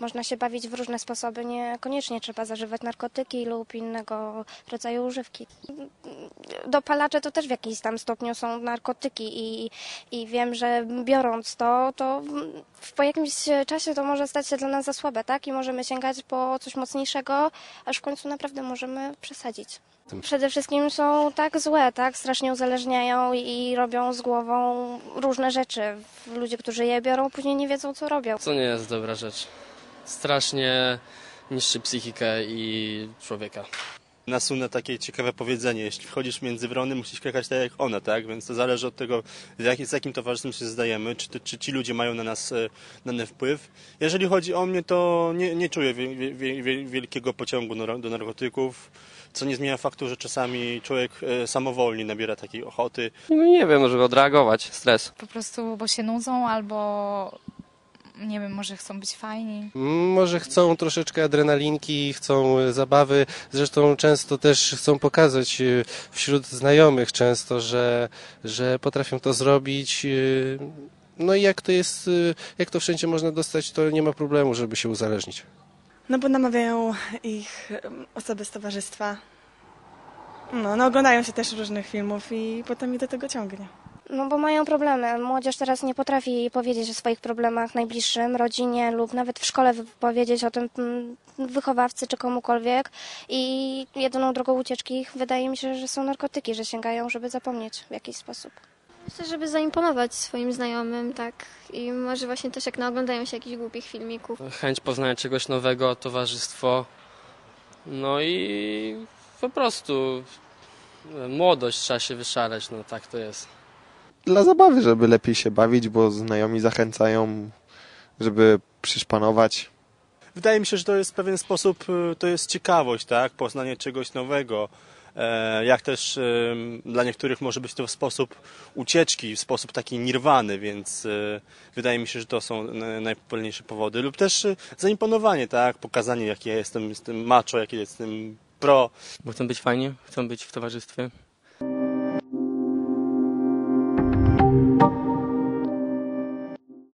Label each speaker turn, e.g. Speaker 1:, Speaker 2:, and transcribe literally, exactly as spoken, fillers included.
Speaker 1: można się bawić w różne sposoby, niekoniecznie trzeba zażywać narkotyki lub innego rodzaju używki. Dopalacze to też w jakimś tam stopniu są narkotyki i, i wiem, że biorąc to, to po jakimś czasie to może stać się dla nas za słabe, tak? I możemy sięgać po coś mocniejszego, aż w końcu naprawdę możemy przesadzić. Przede wszystkim są tak złe, tak? Strasznie uzależniają i robią z głową różne rzeczy. Ludzie, którzy je biorą, później nie wiedzą, co robią.
Speaker 2: To nie jest dobra rzecz. Strasznie niszczy psychikę i człowieka.
Speaker 3: Nasunę takie ciekawe powiedzenie, jeśli wchodzisz między wrony, musisz krakać tak jak one, tak? Więc to zależy od tego, jak, z jakim towarzystwem się zdajemy, czy, czy ci ludzie mają na nas dany wpływ. Jeżeli chodzi o mnie, to nie, nie czuję wie, wie, wie, wielkiego pociągu do narkotyków, co nie zmienia faktu, że czasami człowiek samowolnie nabiera takiej ochoty.
Speaker 2: No nie wiem, żeby odreagować stres.
Speaker 4: Po prostu, bo się nudzą albo... Nie wiem, może chcą być fajni.
Speaker 5: Może chcą troszeczkę adrenalinki, chcą zabawy. Zresztą często też chcą pokazać wśród znajomych często, że, że potrafią to zrobić. No i jak to jest, jak to wszędzie można dostać, to nie ma problemu, żeby się uzależnić.
Speaker 6: No bo namawiają ich osoby z towarzystwa. No, no oglądają się też różnych filmów i potem ich do tego ciągnie.
Speaker 1: No bo mają problemy. Młodzież teraz nie potrafi powiedzieć o swoich problemach najbliższym, rodzinie lub nawet w szkole powiedzieć o tym wychowawcy czy komukolwiek. I jedyną drogą ucieczki wydaje mi się, że są narkotyki, że sięgają, żeby zapomnieć w jakiś sposób.
Speaker 7: Myślę, żeby zaimponować swoim znajomym, tak. I może właśnie też jak naoglądają się jakichś głupich filmików.
Speaker 2: Chęć poznania czegoś nowego, towarzystwo. No i po prostu młodość trzeba się wyszaleć, no tak to jest.
Speaker 8: Dla zabawy, żeby lepiej się bawić, bo znajomi zachęcają, żeby przyszpanować.
Speaker 3: Wydaje mi się, że to jest w pewien sposób, to jest ciekawość, tak? Poznanie czegoś nowego. Jak też dla niektórych może być to w sposób ucieczki, w sposób taki nirwany, więc wydaje mi się, że to są najpopularniejsze powody. Lub też zaimponowanie, tak? Pokazanie, jaki ja jestem, jestem macho, jaki jestem pro.
Speaker 2: Bo chcą być fajni, chcą być w towarzystwie.